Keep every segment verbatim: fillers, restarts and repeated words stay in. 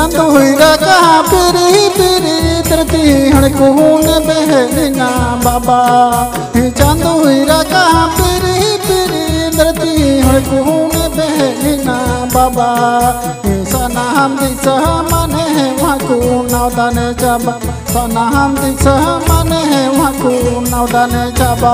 चांदो हुईरा कहा पिरी पिरी धरती हड़कून बहना बाबा चांदो हुईरा कहा पिरी पिरी धरती हड़कून बहना बाबा सना हम दिशा माने वहाँ को नावदाने जाबा सना हम दिशा माने वहाँ को नावदाने जाबा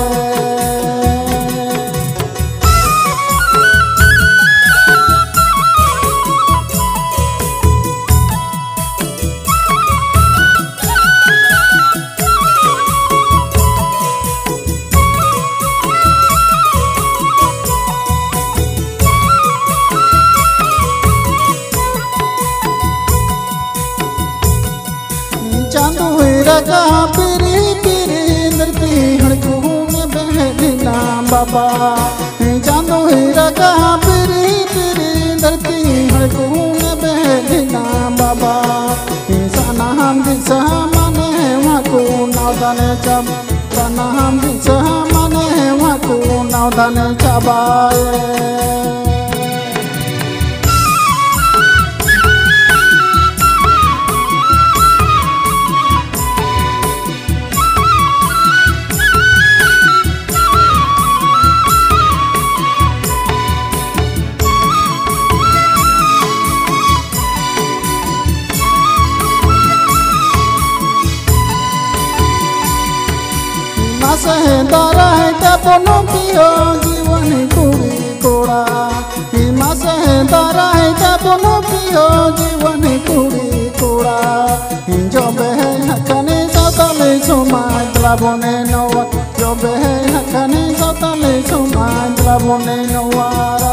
चांदो हुईरा कहा पिरी पिरी धरती हड़कून बहना बाबा चांदो हुईरा कहा पिरी पिरी धरती हड़कून बहना बाबा सना हम दिशा माने वहाँ को नावदाने जाबा सना हम दिशा माने वहाँ को नावदाने जाबा सहेदारा है तपनो पियो जीवन कुड़ी कोड़ा हिमा सहेदारा है तपनो पियो जीवन कुड़ी कोड़ा जो बहे हकने सतले सुमाय लाबोने नवा जो बहे हकने सतले सुमाय लाबोने नवारा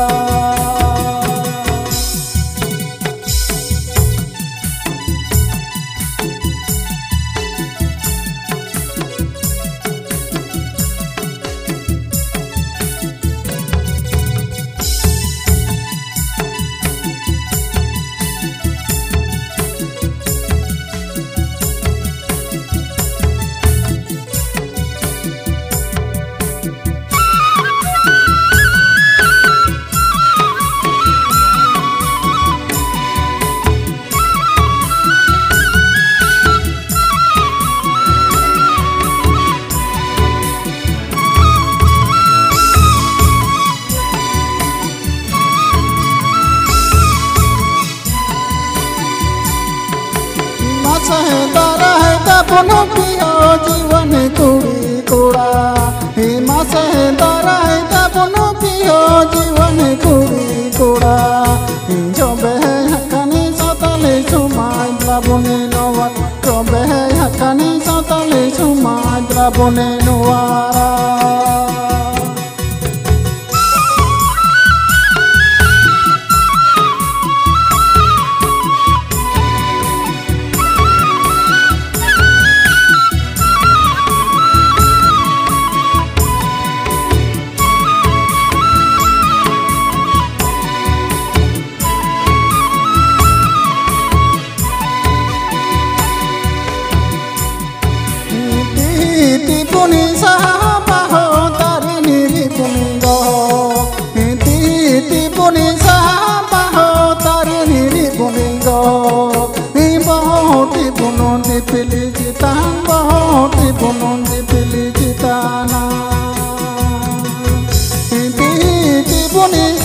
सहेदारा है तपनो पियो जीवन कुड़ी कोड़ा हिमा सहेदारा है तपनो पियो जीवन कुड़ी कोड़ा जो बहे हकने सतले सुमाय लाबोने नवा जो बहे हकने सतले सुमाय लाबोने नवारा पुनी साहबा हो तारिणी पुनी गो ती पुनी साहबा हो तारिणी पुनी गो बहुती पुनों पिली जिता बहुती पुनों पिली जिताना ती पुनी